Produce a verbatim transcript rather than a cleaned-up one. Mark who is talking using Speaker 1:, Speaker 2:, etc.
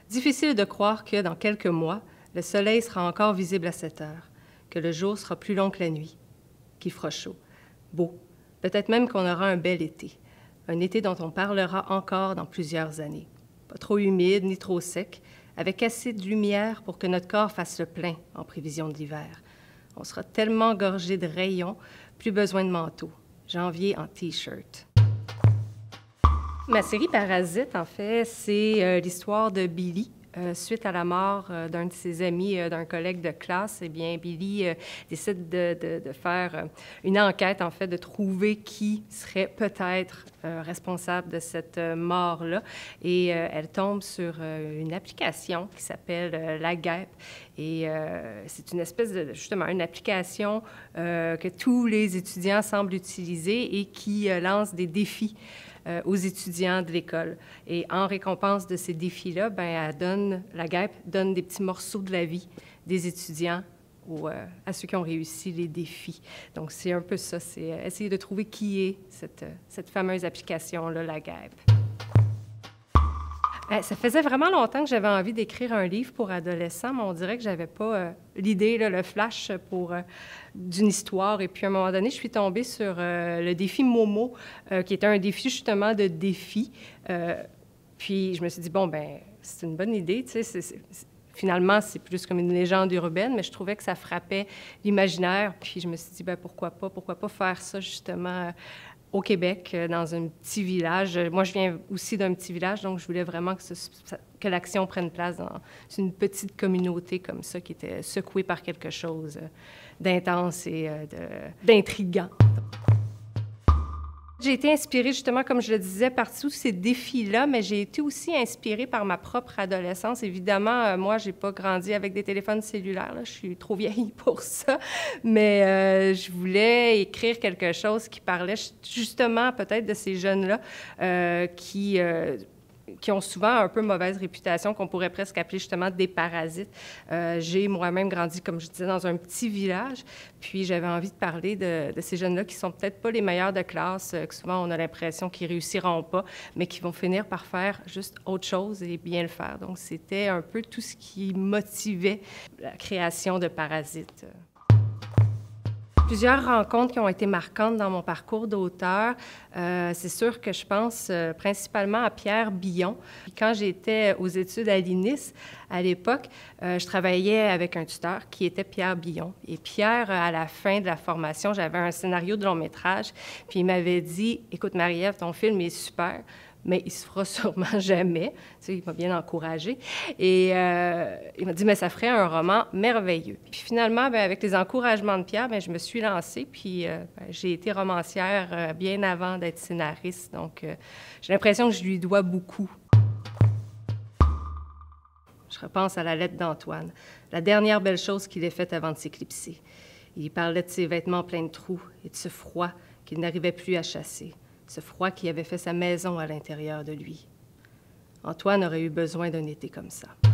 Speaker 1: Difficile de croire que, dans quelques mois, le soleil sera encore visible à sept heures, que le jour sera plus long que la nuit, qu'il fera chaud, beau, peut-être même qu'on aura un bel été, un été dont on parlera encore dans plusieurs années. Pas trop humide ni trop sec, avec assez de lumière pour que notre corps fasse le plein en prévision de l'hiver. On sera tellement gorgé de rayons, plus besoin de manteau. Janvier en T-shirt. Ma série Parasite, en fait, c'est euh, l'histoire de Billy. Euh, suite à la mort euh, d'un de ses amis, euh, d'un collègue de classe, eh bien, Billy euh, décide de, de, de faire euh, une enquête, en fait, de trouver qui serait peut-être euh, responsable de cette euh, mort-là. Et euh, elle tombe sur euh, une application qui s'appelle euh, La Guêpe. Et euh, c'est une espèce de, justement, une application euh, que tous les étudiants semblent utiliser et qui euh, lance des défis Euh, aux étudiants de l'école. Et en récompense de ces défis-là, ben, elle donne, la Guêpe donne des petits morceaux de la vie des étudiants ou, euh, à ceux qui ont réussi les défis. Donc, c'est un peu ça, c'est euh, essayer de trouver qui est cette, euh, cette fameuse application-là, la Guêpe. Bien, ça faisait vraiment longtemps que j'avais envie d'écrire un livre pour adolescents, mais on dirait que j'avais pas euh, l'idée, le flash pour euh, d'une histoire. Et puis, à un moment donné, je suis tombée sur euh, le défi Momo, euh, qui était un défi justement de défi. Euh, puis, je me suis dit, bon, ben c'est une bonne idée, tu sais, c'est, c'est, c'est, finalement, c'est plus comme une légende urbaine, mais je trouvais que ça frappait l'imaginaire. Puis, je me suis dit, ben pourquoi pas, pourquoi pas faire ça justement au Québec, dans un petit village. Moi, je viens aussi d'un petit village, donc je voulais vraiment que, ce, que l'action prenne place dans une petite communauté comme ça, qui était secouée par quelque chose d'intense et d'intriguant. J'ai été inspirée, justement, comme je le disais, par tous ces défis-là, mais j'ai été aussi inspirée par ma propre adolescence. Évidemment, euh, moi, j'ai pas grandi avec des téléphones cellulaires, là. Je suis trop vieille pour ça, mais euh, je voulais écrire quelque chose qui parlait justement peut-être de ces jeunes-là euh, qui... Euh, qui ont souvent un peu mauvaise réputation, qu'on pourrait presque appeler justement des parasites. Euh, j'ai moi-même grandi, comme je disais, dans un petit village, puis j'avais envie de parler de, de ces jeunes-là qui sont peut-être pas les meilleurs de classe, que souvent on a l'impression qu'ils réussiront pas, mais qui vont finir par faire juste autre chose et bien le faire. Donc, c'était un peu tout ce qui motivait la création de Parasites. Plusieurs rencontres qui ont été marquantes dans mon parcours d'auteur. Euh, c'est sûr que je pense euh, principalement à Pierre Billon. Puis quand j'étais aux études à l'I N I S, à l'époque, euh, je travaillais avec un tuteur qui était Pierre Billon. Et Pierre, à la fin de la formation, j'avais un scénario de long métrage, puis il m'avait dit « Écoute, Marie-Ève, ton film est super, mais il se fera sûrement jamais. » Tu sais, il m'a bien encouragée. Et euh, il m'a dit, mais ça ferait un roman merveilleux. Puis finalement, bien, avec les encouragements de Pierre, bien, je me suis lancée, puis euh, bien, j'ai été romancière euh, bien avant d'être scénariste. Donc, euh, j'ai l'impression que je lui dois beaucoup. Je repense à la lettre d'Antoine, la dernière belle chose qu'il ait faite avant de s'éclipser. Il parlait de ses vêtements pleins de trous et de ce froid qu'il n'arrivait plus à chasser. Ce froid qui avait fait sa maison à l'intérieur de lui. Antoine aurait eu besoin d'un été comme ça.